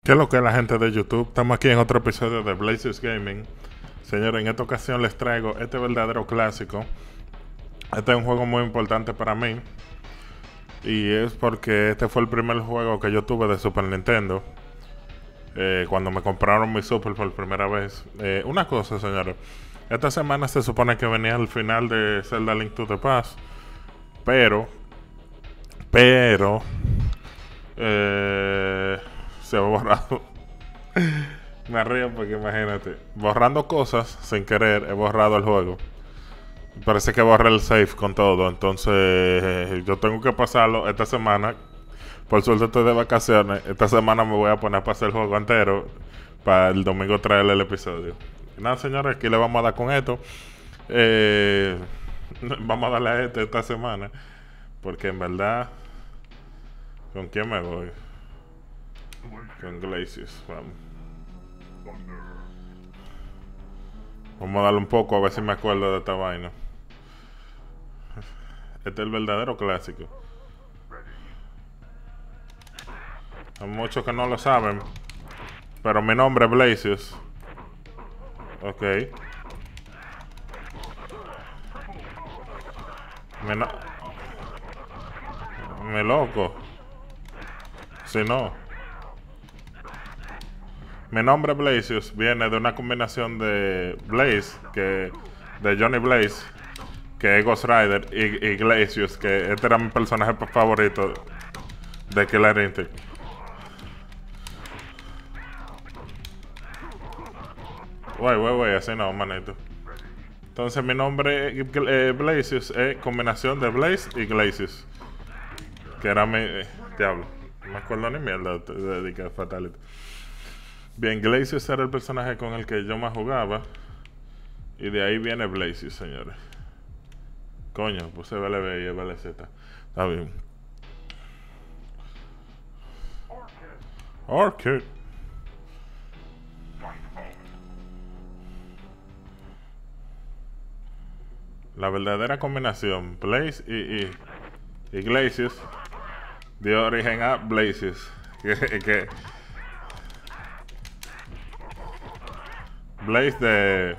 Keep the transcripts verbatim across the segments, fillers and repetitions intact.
¿Qué es lo que es la gente de YouTube? Estamos aquí en otro episodio de Blazers Gaming. Señores, en esta ocasión les traigo este verdadero clásico. Este es un juego muy importante para mí. Y es porque este fue el primer juego que yo tuve de Super Nintendo. Eh, cuando me compraron mi Super por primera vez. Eh, una cosa, señores. Esta semana se supone que venía el final de Zelda Link to the Past. Pero... Pero... Eh... Se ha borrado. Me río porque imagínate, borrando cosas sin querer, he borrado el juego. Parece que borré el save con todo. Entonces yo tengo que pasarlo esta semana. Por suerte estoy de vacaciones. Esta semana me voy a poner a pasar el juego entero para el domingo traerle el episodio. Y nada, señores, aquí le vamos a dar con esto. eh, Vamos a darle a este esta semana, porque en verdad, ¿con quién me voy? Con Glacius, vamos. Vamos a darle un poco a ver si me acuerdo de esta vaina. Este es el verdadero clásico. Hay muchos que no lo saben, pero mi nombre es Glacius. Ok. Me, no... me loco. Si no. Mi nombre Blazius viene de una combinación de Blaze, que de Johnny Blaze, que es Ghost Rider, y, y Glacius, que este era mi personaje favorito de Killer Instinct. Wey, wey, wey, así no, manito. Entonces mi nombre eh, Blazius es combinación de Blaze y Glacius, que era mi... Eh, diablo, no me acuerdo ni mierda de, de, de Fatality. Bien, Glacius era el personaje con el que yo más jugaba. Y de ahí viene Blazius, señores. Coño, puse B L B y B L Z. Está bien. Orchid. La verdadera combinación Blaze y, y, y Glacius dio origen a Blazius. Que, que Blaze de...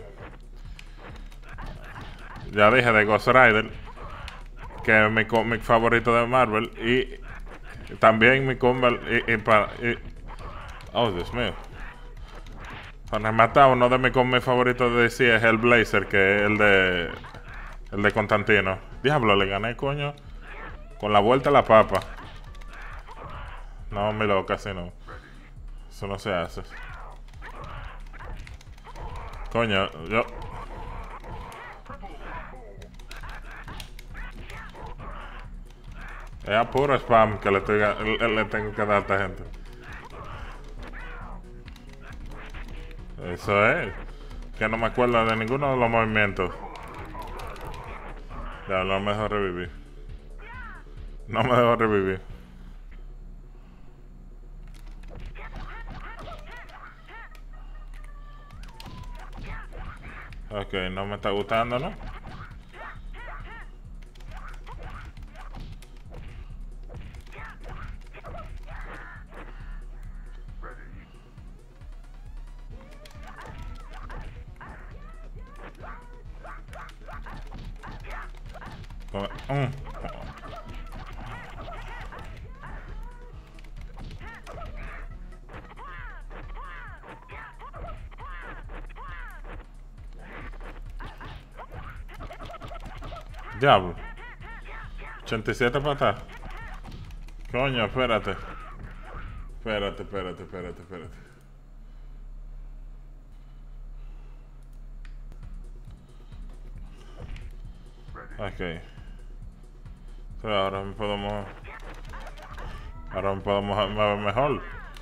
Ya dije, de Ghost Rider, que es mi cómic favorito de Marvel. Y también mi cómic... Y, y, y, oh, Dios mío. Cuando me mata, uno de mis cómics favoritos de D C es Hellblazer, que es el de... El de Constantino. Diablo, le gané, coño. Con la vuelta a la papa. No, mi loca, casi no. Eso no se hace. Coño, yo... Es a puro spam que le, estoy, le, le tengo que dar a esta gente. Eso es. Que no me acuerdo de ninguno de los movimientos. Ya, no me dejo revivir. No me dejo revivir. Ok, no me está gustando, ¿no? Mm. Diablo. ochenta y siete patas. Coño, espérate. Espérate, espérate, espérate, espérate. Ok. Pero ahora me podemos... Ahora me podemos mover mejor.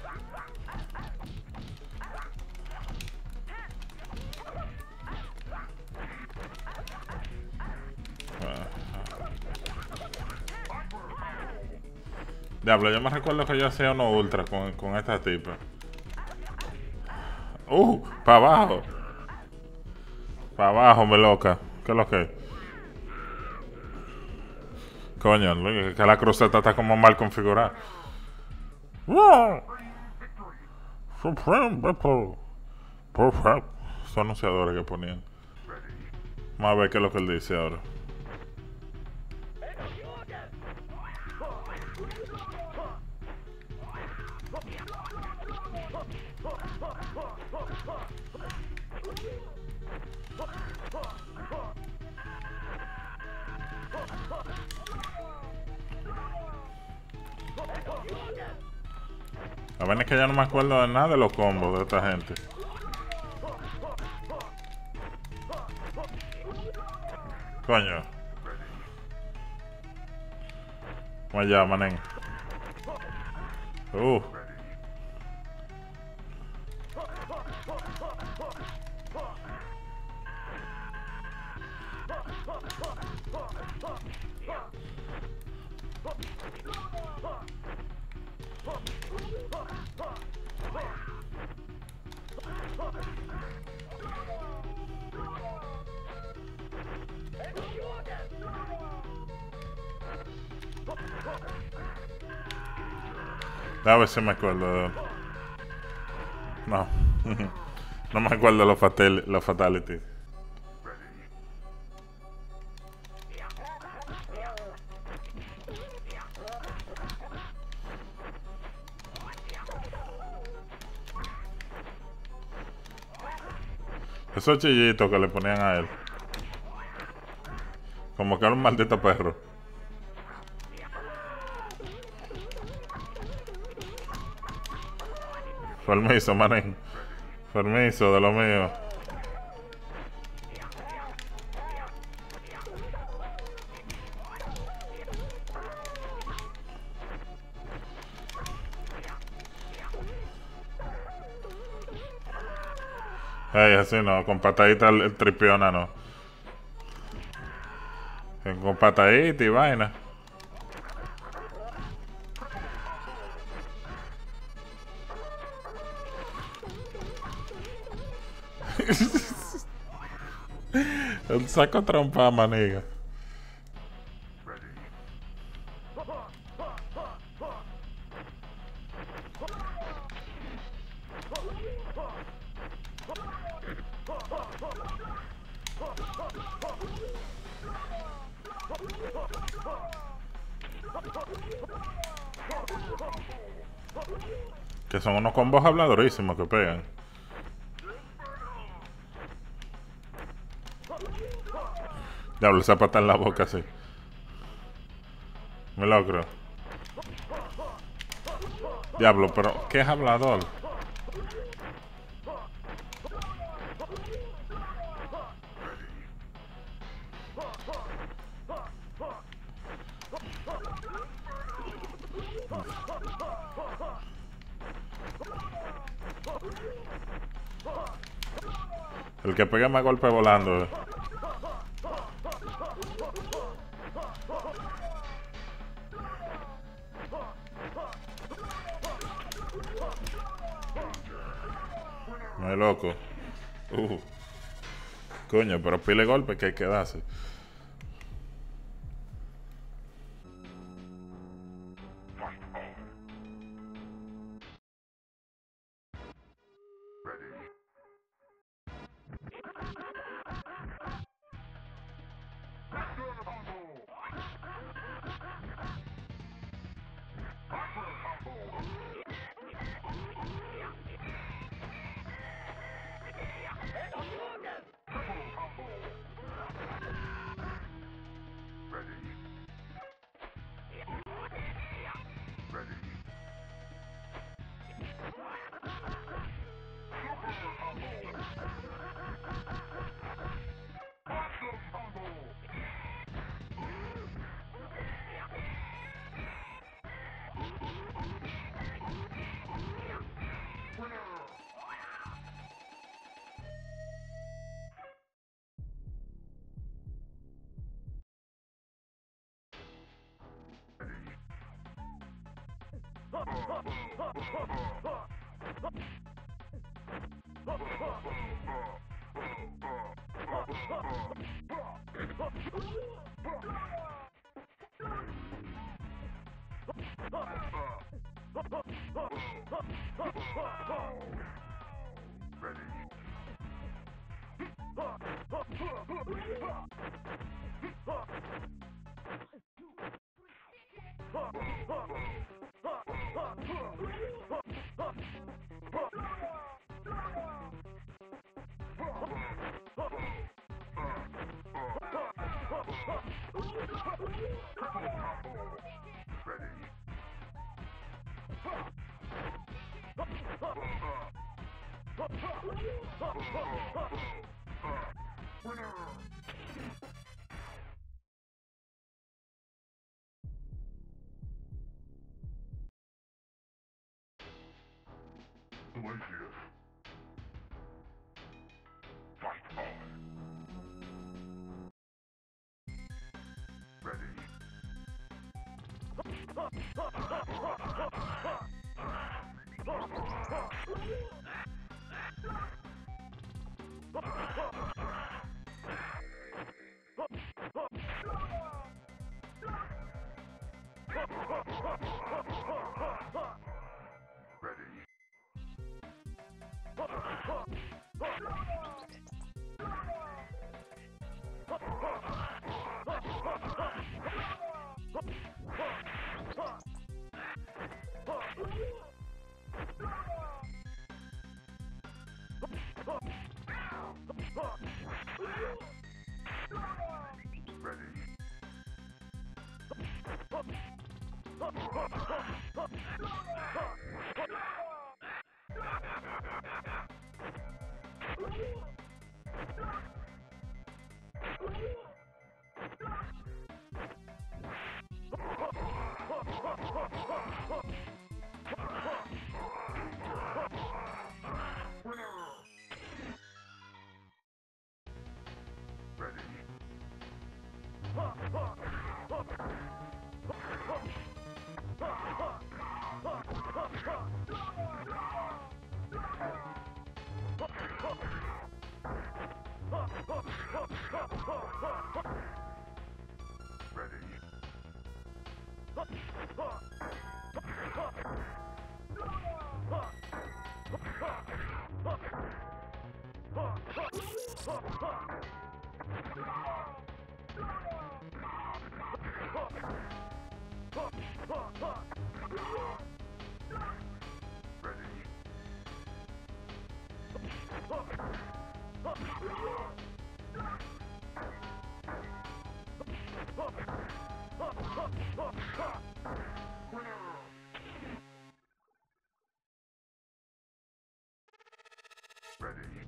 Diablo, yo me recuerdo que yo hacía uno ultra con, con esta tipa. Uh, para abajo. Para abajo, me loca. ¿Qué es lo que? Coño, que la cruceta está como mal configurada. Son anunciadores que ponían. Vamos a ver qué es lo que él dice ahora. La verdad es que ya no me acuerdo de nada de los combos de esta gente. Coño. Vamos allá, manen. Uh. A ver si me acuerdo. No. No me acuerdo de los, fatal los fatalities. Esos chillitos que le ponían a él. Como que era un maldito perro. Permiso, manen. Permiso de lo mío. Hey, así no, con patadita el, el tripiona no. Con patadita y vaina. El saco trompa, maniga. Que son unos combos habladorísimos que pegan. Diablo, esa pata en la boca así. Me logro. Diablo, pero ¿qué es hablador? El que pega más golpe volando. No es loco. Uh. Coño, pero pile golpe que hay que darse. Delicious. Fight on. Ready. Ready. Ready.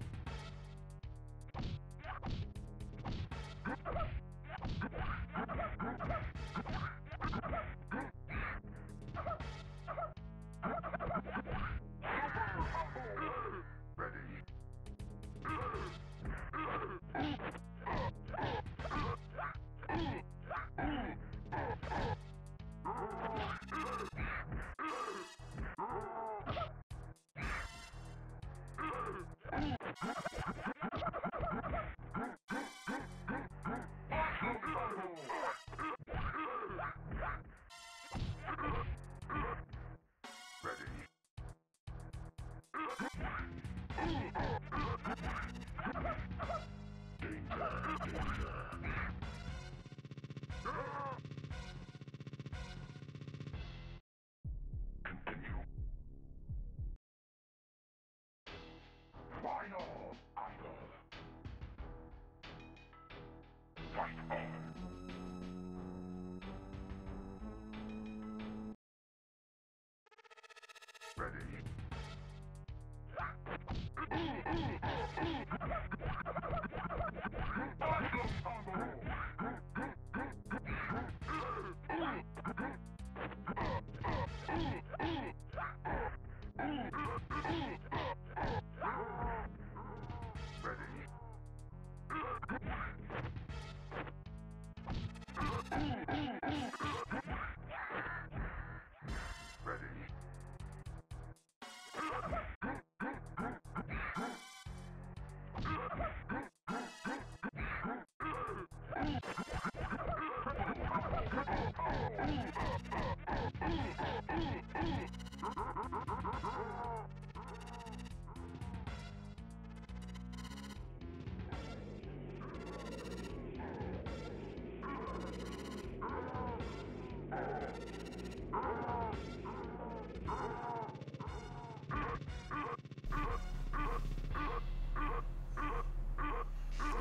Final idol. Fight on.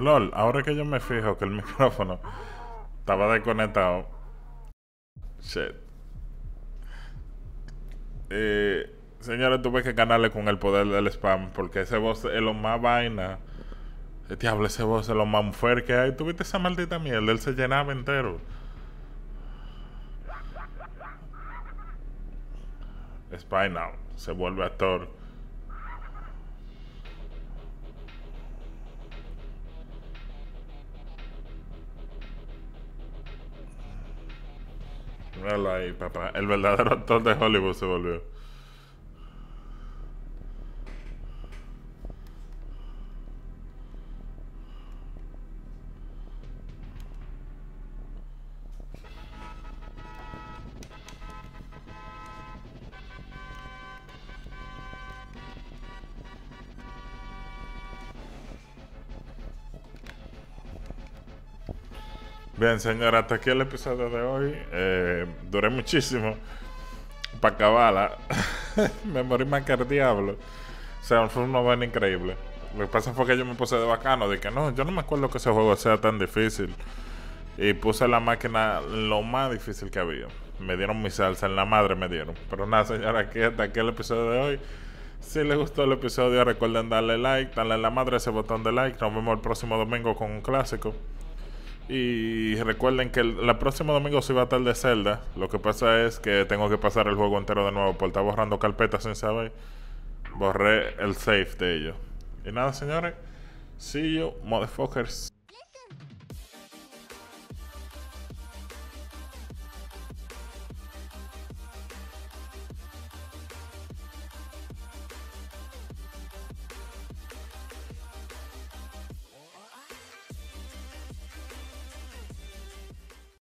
LOL, ahora que yo me fijo que el micrófono estaba desconectado. Shit. Eh, señores, tuve que ganarle con el poder del spam. Porque ese voz es lo más vaina. El diablo, ese voz es lo más mujer que hay. ¿Tuviste esa maldita mierda? Él se llenaba entero. Spy Now. Se vuelve actor. Míralo ahí, papá. El verdadero actor de Hollywood se volvió. Bien, señora, hasta aquí el episodio de hoy. Eh, duré muchísimo para acabarla. Me morí más que el diablo. O sea, fue una vaina increíble. Lo que pasa fue que yo me puse de bacano. De que no, yo no me acuerdo que ese juego sea tan difícil. Y puse la máquina lo más difícil que había. Me dieron mi salsa, en la madre me dieron. Pero nada, señora, aquí hasta aquí el episodio de hoy. Si les gustó el episodio, recuerden darle like, darle a la madre ese botón de like. Nos vemos el próximo domingo con un clásico. Y recuerden que el, la próxima domingo sí va a estar de Zelda. Lo que pasa es que tengo que pasar el juego entero de nuevo por estar borrando carpetas sin saber. Borré el save de ellos. Y nada, señores. See you, motherfuckers.